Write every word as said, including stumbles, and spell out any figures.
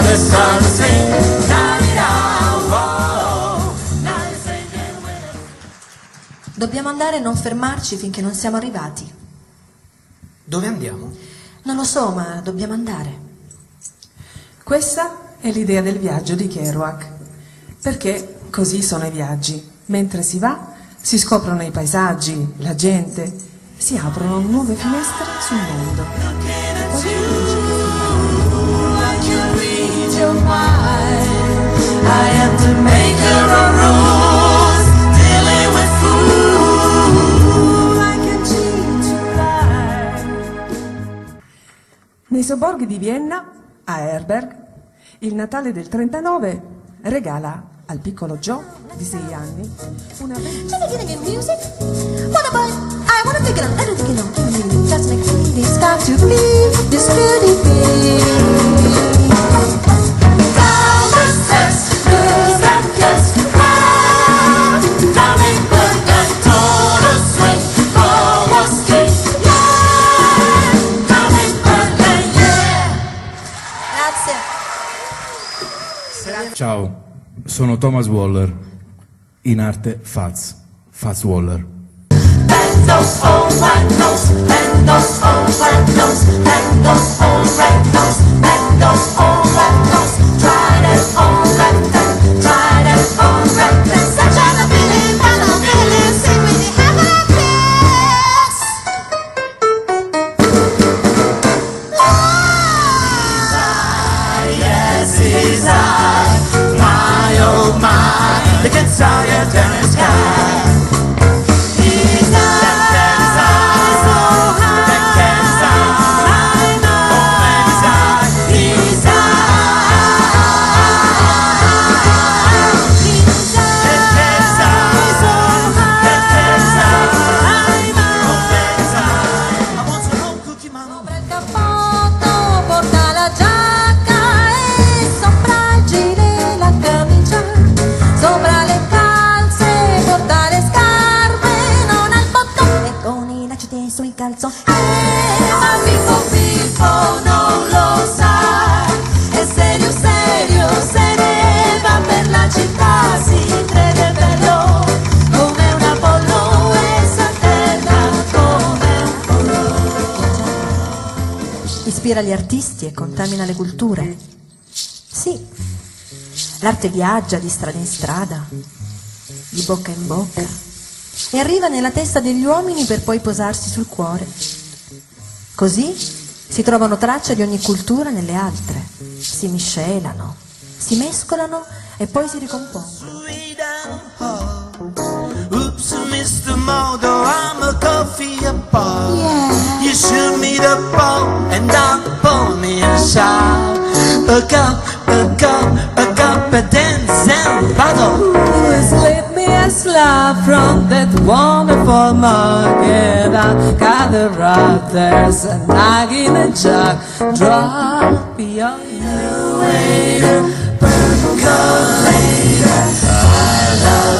the sun sing. Dobbiamo andare e non fermarci finché non siamo arrivati. Dove andiamo? Non lo so, ma dobbiamo andare. Questa è l'idea del viaggio di Kerouac, perché così sono i viaggi. Mentre si va, si scoprono i paesaggi, la gente, si aprono nuove finestre sul mondo. Nei sobborghi di Vienna, a Herberg, il Natale del trentanove regala al piccolo Joe di sei anni una Ciao, sono Thomas Waller, in arte Fats, Fats Waller. They can saw you down the sky. His eyes are so high. They can saw his eyes. His eyes are so high. They can saw I want some home cookie, mama. Sopra il cappotto porta la giacca e sopra il gilet la camicia. Sopra le calze porta le scarpe, non ha il bottone e con i lacci teso in calzo. Eh, ma Pippo Pippo non lo sa, è serio serio, se ne va per la città, si crede bello come un Apollo e s'alterna come un pollo. Ispira gli artisti e contamina le culture. Sì. L'arte viaggia di strada in strada, di bocca in bocca, e arriva nella testa degli uomini per poi posarsi sul cuore. Così si trovano tracce di ogni cultura nelle altre, si miscelano, si mescolano e poi si ricompongono. Oops, mister Modo, I'm a coffee apart. Yeah. You shoot me the ball and I'll pour me a shot. A cup, a cup, a cup, a dance and bottle. Slip me a slab from that wonderful market. I gather up, there's a nag in a jug. Drop beyond the waiter, percolator. I love